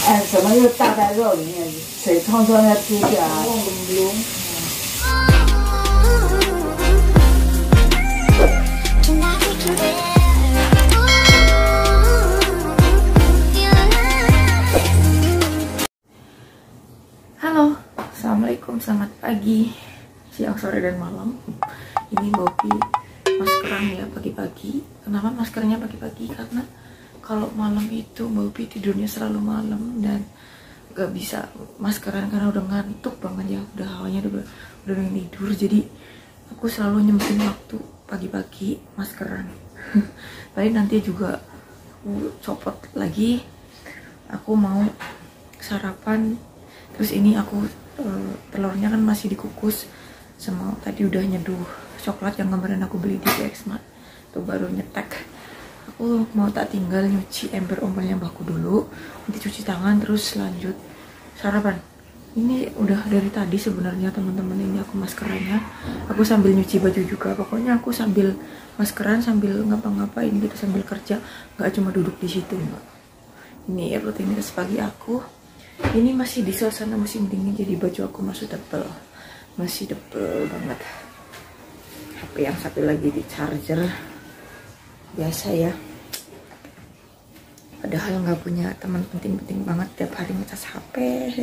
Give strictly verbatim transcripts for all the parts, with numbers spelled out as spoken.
哎，什么又大在肉里面，水冲冲的出去啊，隆隆。 Halo, assalamualaikum, selamat pagi, siang, sore, dan malam. Ini Bopi maskeran ya pagi-pagi. Kenapa maskernya pagi-pagi? Karena kalau malam itu Bopi tidurnya selalu malam dan gak bisa maskeran karena udah ngantuk banget ya, udah hawanya udah udah pengen tidur. Jadi aku selalu nyempetin waktu pagi-pagi maskeran. Tapi nanti juga aku copot lagi. Aku mau sarapan. Terus ini aku uh, telurnya kan masih dikukus sama tadi udah nyeduh coklat yang kemarin aku beli di Xmart. Tuh baru nyetek. Aku mau tak tinggal nyuci ember ompelnya mbakku dulu, nanti cuci tangan terus lanjut sarapan. Ini udah dari tadi sebenarnya teman-teman, ini aku maskerannya. Aku sambil nyuci baju juga. Pokoknya aku sambil maskeran sambil ngapa-ngapain gitu, sambil kerja, nggak cuma duduk di situ enggak. Ini ya rutinitas pagi aku. Ini masih di suasana musim dingin, jadi baju aku masih tebel, masih tebel banget. H P yang satu lagi di charger, biasa ya. Padahal nggak punya teman penting-penting banget, tiap hari ngecas H P.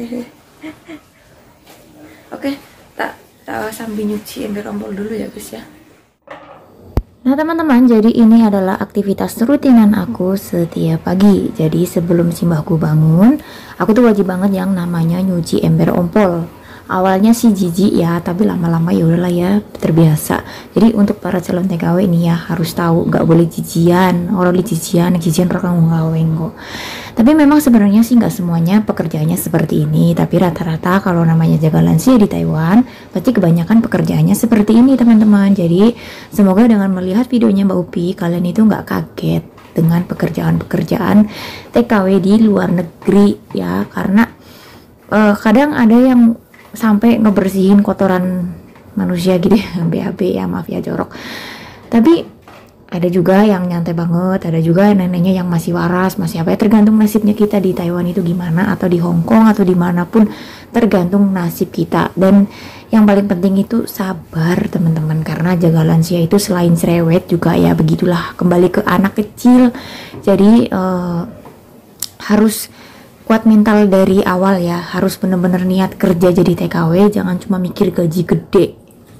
Oke, tak tak sambil nyuci ember ompol dulu ya guys ya. Nah teman-teman, jadi ini adalah aktivitas rutinan aku setiap pagi. Jadi sebelum simbahku bangun, aku tuh wajib banget yang namanya nyuci ember ompol. Awalnya sih jijik ya, tapi lama-lama ya udahlah ya, terbiasa. Jadi untuk para calon T K W ini ya harus tahu, nggak boleh jijian. Orang di jijian, jijian orang ngaweng kok. Tapi memang sebenarnya sih nggak semuanya pekerjaannya seperti ini. Tapi rata-rata kalau namanya jaga lansia di Taiwan, pasti kebanyakan pekerjaannya seperti ini teman-teman. Jadi semoga dengan melihat videonya Mbak Upi, kalian itu nggak kaget dengan pekerjaan-pekerjaan T K W di luar negeri ya. Karena uh, kadang ada yang sampai ngebersihin kotoran manusia gitu ya, B A B ya, maaf ya jorok. Tapi ada juga yang nyantai banget, ada juga neneknya yang masih waras, masih apa ya, tergantung nasibnya kita di Taiwan itu gimana, atau di Hong Kong atau dimanapun, tergantung nasib kita. Dan yang paling penting itu sabar teman-teman, karena jaga lansia itu selain cerewet juga ya begitulah, kembali ke anak kecil. Jadi uh, harus kuat mental dari awal ya, harus bener-bener niat kerja jadi T K W, jangan cuma mikir gaji gede.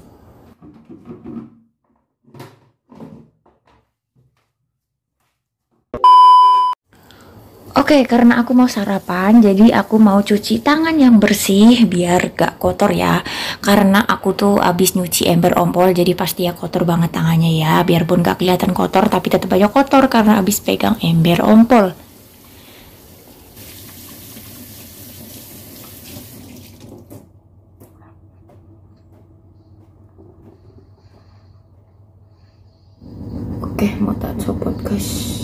Oke, karena aku mau sarapan, jadi aku mau cuci tangan yang bersih biar gak kotor ya. Karena aku tuh abis nyuci ember ompol, jadi pasti ya kotor banget tangannya ya. Biarpun gak kelihatan kotor, tapi tetap aja kotor karena abis pegang ember ompol. Oke, mau tak copot guys.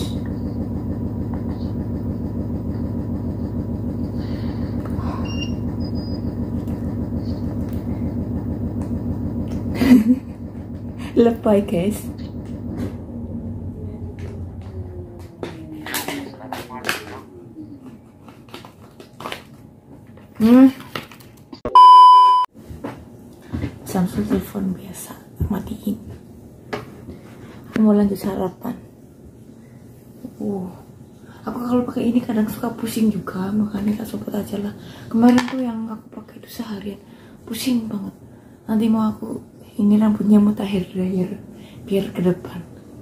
Lebay guys. Hmm. Samsung telepon biasa, matiin. Aku mau lanjut sarapan. Uh, aku kalau pakai ini kadang suka pusing juga, makanya tak copot aja lah. Kemarin tuh yang aku pakai itu seharian pusing banget. Nanti mau aku ini rambutnya mau tak hair dryer biar ke depan.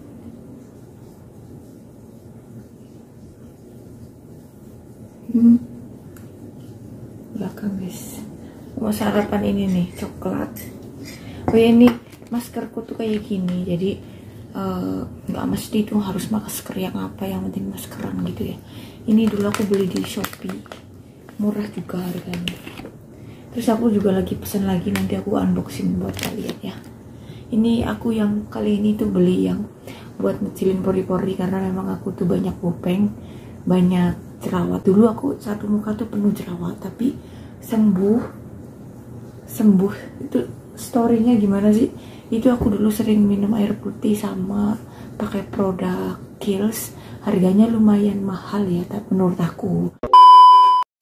Hmm. Belakang guys. Mau sarapan ini nih, coklat. Oh ya, ini maskerku tuh kayak gini, jadi nggak uh, mesti itu harus masker yang apa, yang penting maskeran gitu ya. Ini dulu aku beli di Shopee, murah juga harganya. Terus aku juga lagi pesan lagi, nanti aku unboxing buat kalian ya. Ini aku yang kali ini tuh beli yang buat ngecilin pori-pori, karena memang aku tuh banyak bopeng, banyak jerawat. Dulu aku satu muka tuh penuh jerawat, tapi sembuh sembuh itu storynya gimana sih? Itu aku dulu sering minum air putih sama pakai produk Kiehl's, harganya lumayan mahal ya, tapi menurut aku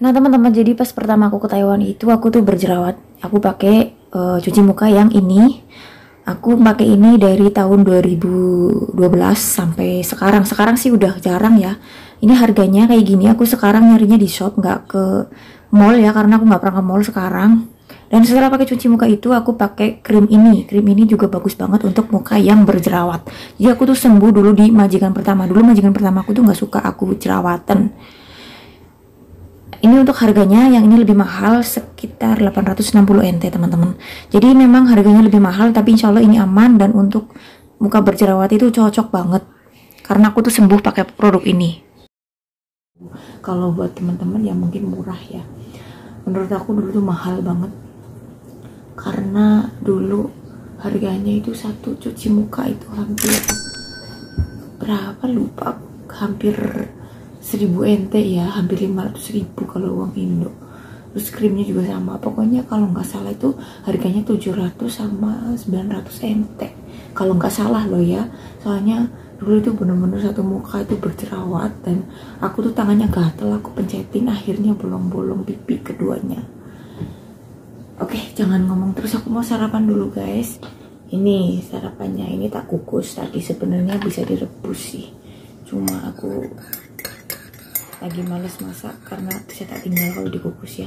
Nah teman-teman, jadi pas pertama aku ke Taiwan itu aku tuh berjerawat. Aku pakai uh, cuci muka yang ini. Aku pakai ini dari tahun dua ribu dua belas sampai sekarang. Sekarang sih udah jarang ya. Ini harganya kayak gini. Aku sekarang nyarinya di shop, nggak ke mall ya, karena aku nggak pernah ke mall sekarang. Dan setelah pakai cuci muka itu aku pakai krim ini. Krim ini juga bagus banget untuk muka yang berjerawat. Jadi aku tuh sembuh dulu di majikan pertama. Dulu majikan pertama aku tuh nggak suka aku jerawatan. Ini untuk harganya yang ini lebih mahal, sekitar delapan ratus enam puluh N T teman-teman. Jadi memang harganya lebih mahal, tapi insya Allah ini aman dan untuk muka berjerawat itu cocok banget. Karena aku tuh sembuh pakai produk ini. Kalau buat teman-teman yang mungkin murah ya, menurut aku dulu tuh mahal banget. Karena dulu harganya itu satu cuci muka itu hampir berapa lupa, hampir seribu N T ya, hampir lima ratus ribu kalau uang Indo. Terus krimnya juga sama, pokoknya kalau nggak salah itu harganya tujuh ratus sama sembilan ratus N T kalau nggak salah loh ya. Soalnya dulu itu bener-bener satu muka itu berjerawat dan aku tuh tangannya gatel, aku pencetin akhirnya bolong-bolong pipi keduanya. Oke, jangan ngomong terus, aku mau sarapan dulu guys. Ini sarapannya, ini tak kukus tadi, sebenarnya bisa direbus sih, cuma aku lagi males masak karena saya tak tinggal kalau dikukus ya.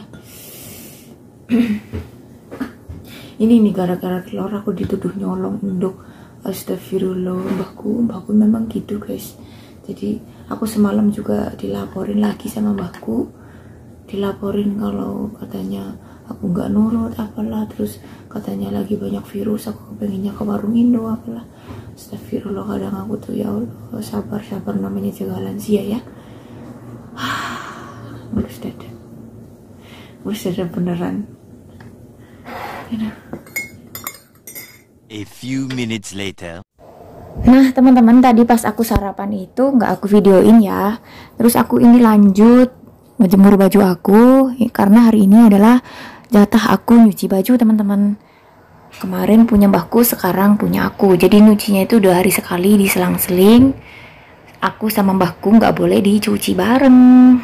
Ini nih gara-gara telur aku dituduh nyolong induk. Astagfirullah, mbahku, mbahku memang gitu guys. Jadi aku semalam juga dilaporin lagi sama mbahku, dilaporin kalau katanya aku nggak nurut apalah, terus katanya lagi banyak virus, aku pengennya ke warung Indo apalah. Astagfirullah, kadang aku tuh ya Allah, sabar-sabar namanya jaga lansia ya. Mulus dada, mulus dada beneran. A few minutes later. Nah teman-teman, tadi pas aku sarapan itu nggak aku videoin ya. Terus aku ini lanjut ngejemur baju aku, karena hari ini adalah jatah aku nyuci baju teman-teman. Kemarin punya mbahku, sekarang punya aku. Jadi nyucinya itu dua hari sekali diselang-seling. Aku sama mbahku nggak boleh dicuci bareng.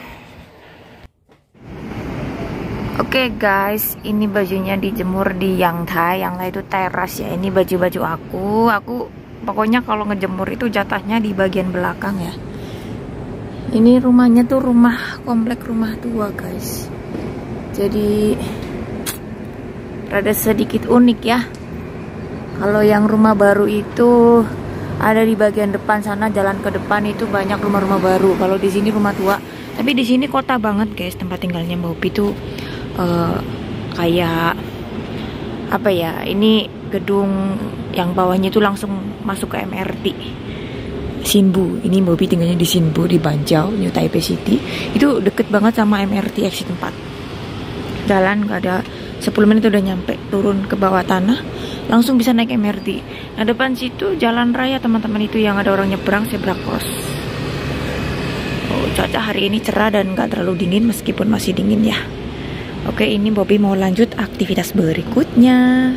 Oke okay guys, ini bajunya dijemur di Yang Thai. Yang Thai itu teras ya. Ini baju-baju aku. Aku pokoknya kalau ngejemur itu jatahnya di bagian belakang ya. Ini rumahnya tuh rumah komplek rumah tua guys. Jadi rada sedikit unik ya. Kalau yang rumah baru itu ada di bagian depan sana, jalan ke depan itu banyak rumah-rumah baru. Kalau di sini rumah tua, tapi di sini kota banget guys. Tempat tinggalnya Mbak Upi itu uh, kayak apa ya? Ini gedung yang bawahnya itu langsung masuk ke M R T Sinbu. Ini Mbak Upi tinggalnya di Sinbu, di Banjau, New Taipei City. Itu deket banget sama M R T exit empat. Jalan gak ada sepuluh menit udah nyampe, turun ke bawah tanah langsung bisa naik M R T. Nah depan situ jalan raya teman-teman, itu yang ada orang nyebrang, zebra cross. Oh, cuaca hari ini cerah dan gak terlalu dingin meskipun masih dingin ya. Oke, ini Bobby mau lanjut aktivitas berikutnya.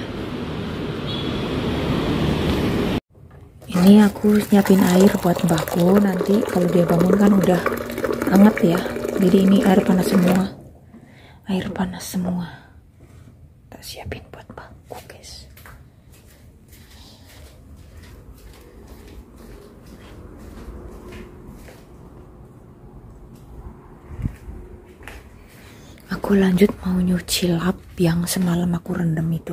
Ini aku nyiapin air buat mbakku, nanti kalau dia bangun kan udah hangat ya. Jadi ini air panas semua, air panas semua tak siapin buat mbakku guys. Aku lanjut mau nyuci lap yang semalam aku rendam itu.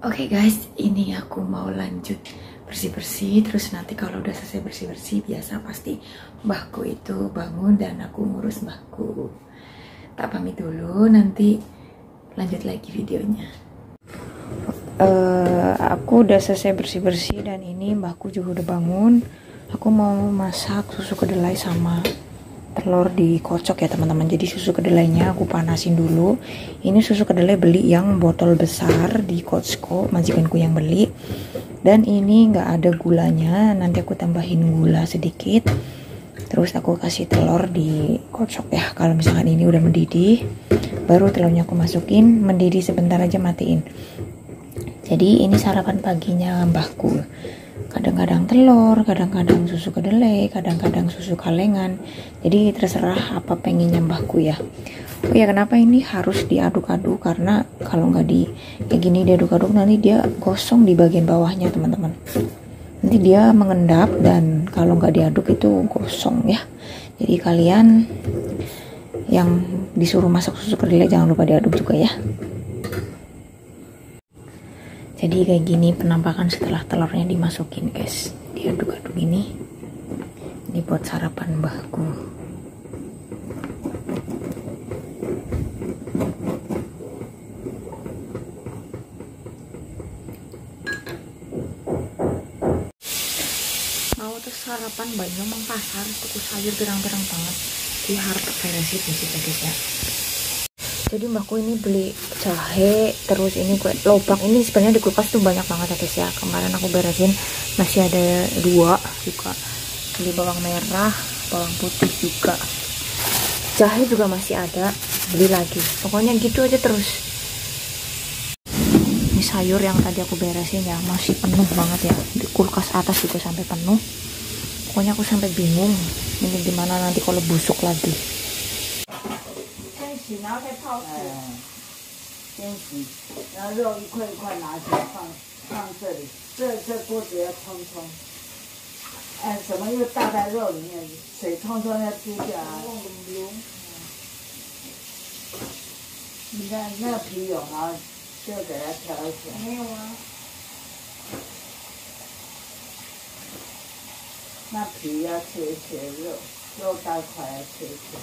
Oke okay guys, ini aku mau lanjut bersih-bersih. Terus nanti kalau udah selesai bersih-bersih, biasa pasti mbahku itu bangun dan aku ngurus mbahku. Tak pamit dulu, nanti lanjut lagi videonya. Uh, aku udah selesai bersih-bersih dan ini mbahku juga udah bangun. Aku mau masak susu kedelai sama telur dikocok ya teman-teman. Jadi susu kedelainya aku panasin dulu. Ini susu kedelai beli yang botol besar di Costco, majikanku yang beli. Dan ini nggak ada gulanya, nanti aku tambahin gula sedikit. Terus aku kasih telur dikocok ya. Kalau misalkan ini udah mendidih, baru telurnya aku masukin, mendidih sebentar aja matiin. Jadi ini sarapan paginya mbahku. Kadang-kadang telur, kadang-kadang susu kedelai, kadang-kadang susu kalengan. Jadi terserah apa pengennya mbahku ya. Oh ya, kenapa ini harus diaduk-aduk? Karena kalau nggak di kayak gini diaduk-aduk, nanti dia gosong di bagian bawahnya teman-teman. Nanti dia mengendap dan kalau nggak diaduk itu gosong ya. Jadi kalian yang disuruh masak susu kedelai jangan lupa diaduk juga ya. Jadi kayak gini penampakan setelah telurnya dimasukin guys. Diaduk-aduk ini. Ini buat sarapan mbahku. Mau tuh sarapan banyak mang pasar, tuku sayur pirang-pirang banget. Dia harus beresin di situ guys ya. Jadi mbakku ini beli jahe, terus ini kue lobak. Ini sebenarnya di kulkas tuh banyak banget ya guys ya. Kemarin aku beresin masih ada dua juga. Beli bawang merah, bawang putih juga. Jahe juga masih ada, beli lagi. Pokoknya gitu aja terus. Ini sayur yang tadi aku beresin ya, masih penuh banget ya. Di kulkas atas juga sampai penuh. Pokoknya aku sampai bingung ini gimana nanti kalau busuk lagi. 洗，然后再泡水。先洗，然后肉一块一块拿起来放放这里，这这锅子要冲冲。哎，什么又倒在肉里面，水冲冲要丢掉啊。你看那个皮有，然后就给它挑一挑。没有啊。那皮要切一切，肉肉大块要切一切。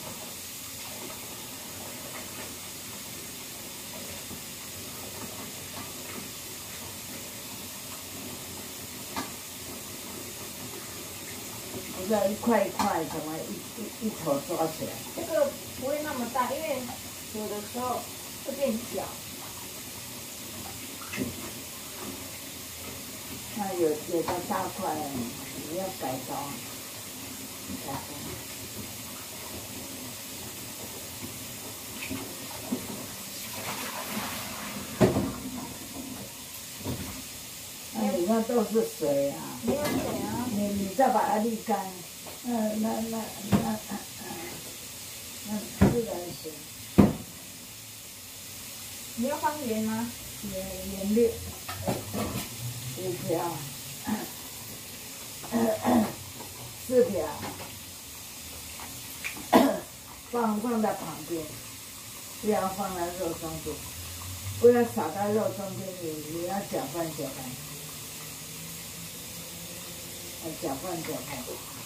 不是一块一块，怎么一一一头抓起来？这个不会那么大，因为有的时候会变小。那有有的大块，你要改刀，改刀。那里面都是水啊。没有水啊。 你你再把它沥干，那那那那那自然水。你要放盐吗？盐盐粒，五条，四条，放放在旁边，不要放在肉中间，不要撒在肉中间，你你要搅拌搅拌。 搅拌搅拌，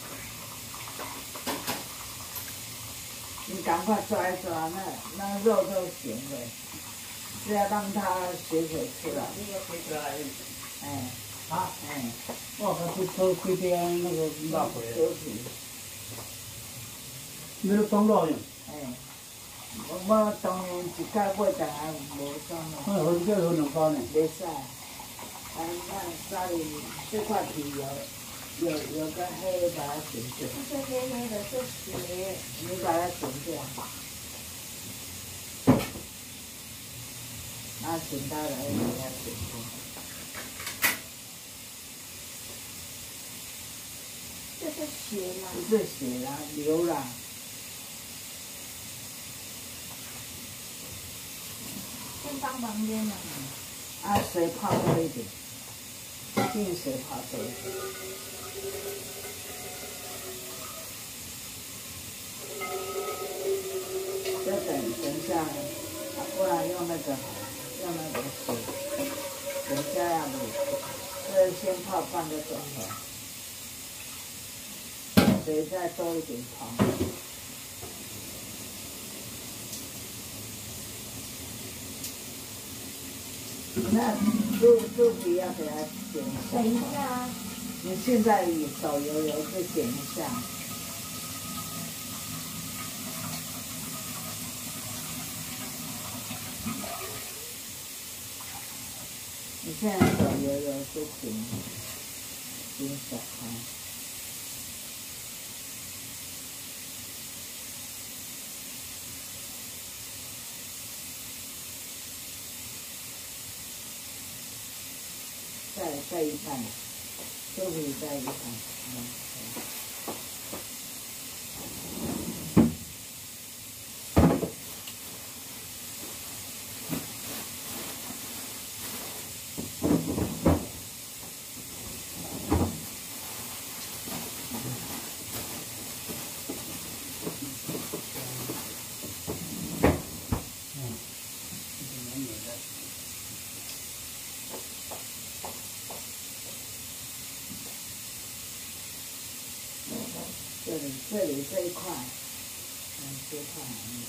你赶快抓一抓，那那肉都咸的，是要让它水水出来。这个水出来。哎。啊。哎。我可是偷亏点那个辣回来。没有装肉用。哎。我我当年一盖买，但系无装咯。哎，我这有两包呢。袂使。哎，那家里这块皮有。 有有个黑，把它剪掉。不是黑黑的，是血。你把它剪掉。拿剪刀来给它剪掉。这是血吗？不是血啦，流啦。先放旁边嘛。啊，水泡多一点，净水泡多一点。 就等等一下，啊，不然用那个，用那个水。 等一下要卤，这先泡半个钟头，水再多一点糖。那猪猪皮要给它剪一下。等一下，你现在手油油就剪一下。你现在手油油就剪剪小块。再再一半，就可以再一半。嗯。这里这里这一块，嗯，这一块，嗯。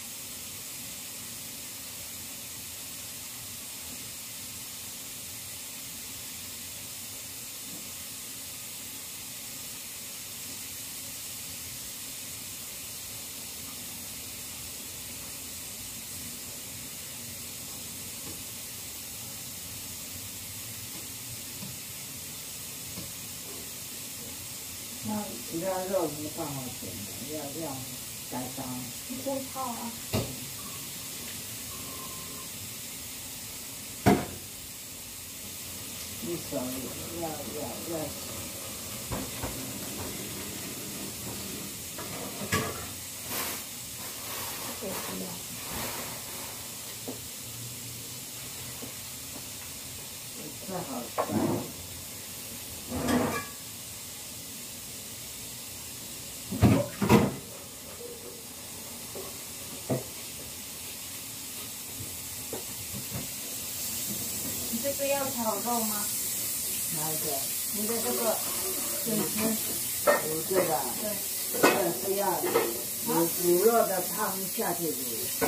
那其他肉没办法剪的，要要改刀。你先泡啊。你手要要要。对不要。这好酸。 这个要炒肉吗？ 哪一个？ 你的这个笋丝， 卤这个。 对。 这个是要卤卤肉的汤下去卤。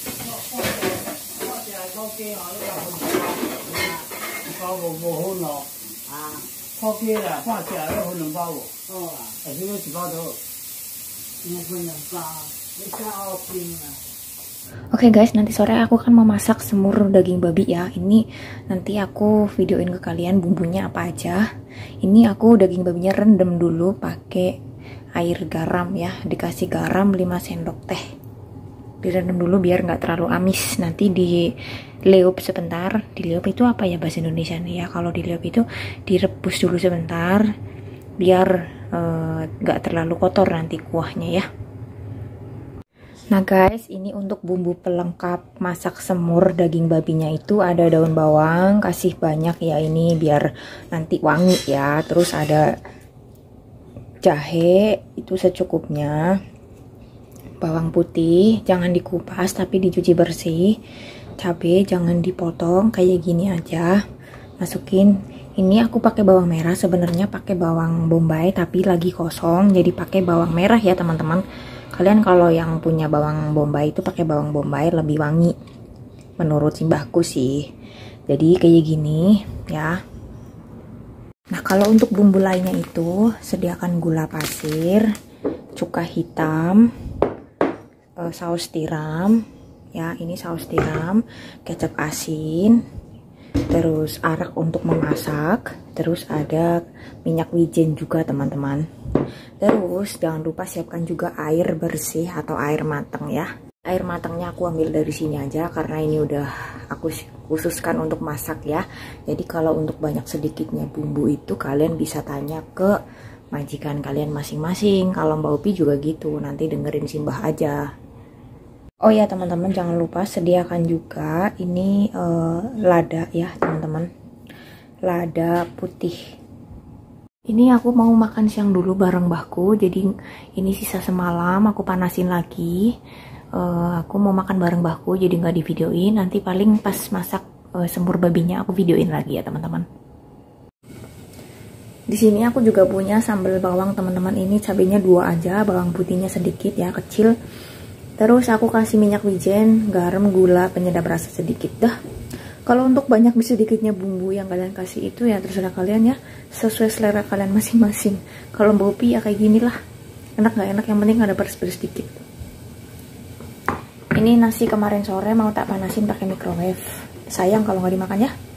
我食烤雞吼，你話分包無無分咯。 啊。 烤雞啦，看食要分兩包無？ 哦啊。 還是要一包都好？ 要分兩包，你看澳冰啊。 Oke okay guys, nanti sore aku kan mau masak semur daging babi ya. Ini nanti aku videoin ke kalian bumbunya apa aja. Ini aku daging babinya rendem dulu pakai air garam ya. Dikasih garam lima sendok teh. Direndam dulu biar nggak terlalu amis. Nanti dileup sebentar. Dileup itu apa ya bahasa Indonesia nih ya? Kalau dileup itu direbus dulu sebentar biar nggak uh, terlalu kotor nanti kuahnya ya. Nah guys, ini untuk bumbu pelengkap masak semur daging babinya itu ada daun bawang, kasih banyak ya ini biar nanti wangi ya. Terus ada jahe, itu secukupnya. Bawang putih, jangan dikupas tapi dicuci bersih. Cabai jangan dipotong, kayak gini aja. Masukin. Ini aku pakai bawang merah, sebenarnya pakai bawang bombay tapi lagi kosong, jadi pakai bawang merah ya teman-teman. Kalian kalau yang punya bawang bombay itu pakai bawang bombay lebih wangi menurut simbahku sih. Jadi kayak gini ya. Nah kalau untuk bumbu lainnya itu sediakan gula pasir, cuka hitam, e, saus tiram ya, ini saus tiram, kecap asin, terus arak untuk memasak, terus ada minyak wijen juga teman-teman. Terus jangan lupa siapkan juga air bersih atau air matang ya. Air matangnya aku ambil dari sini aja karena ini udah aku khususkan untuk masak ya. Jadi kalau untuk banyak sedikitnya bumbu itu kalian bisa tanya ke majikan kalian masing-masing. Kalau Mbak Upi juga gitu, nanti dengerin Simbah aja. Oh ya teman-teman, jangan lupa sediakan juga ini uh, lada ya teman-teman. Lada putih. Ini aku mau makan siang dulu bareng mbahku, jadi ini sisa semalam aku panasin lagi. Uh, aku mau makan bareng mbahku, jadi nggak divideoin. Nanti paling pas masak uh, sembur babinya aku videoin lagi ya teman-teman. Di sini aku juga punya sambal bawang teman-teman, ini cabenya dua aja, bawang putihnya sedikit ya, kecil. Terus aku kasih minyak wijen, garam, gula, penyedap rasa sedikit dah. Kalau untuk banyak bisa sedikitnya bumbu yang kalian kasih itu ya terserah kalian ya, sesuai selera kalian masing-masing. Kalau Bopi ya kayak gini lah, enak gak enak yang penting ada pedes-pedes sedikit. Ini nasi kemarin sore mau tak panasin pakai microwave. Sayang kalau nggak dimakan ya.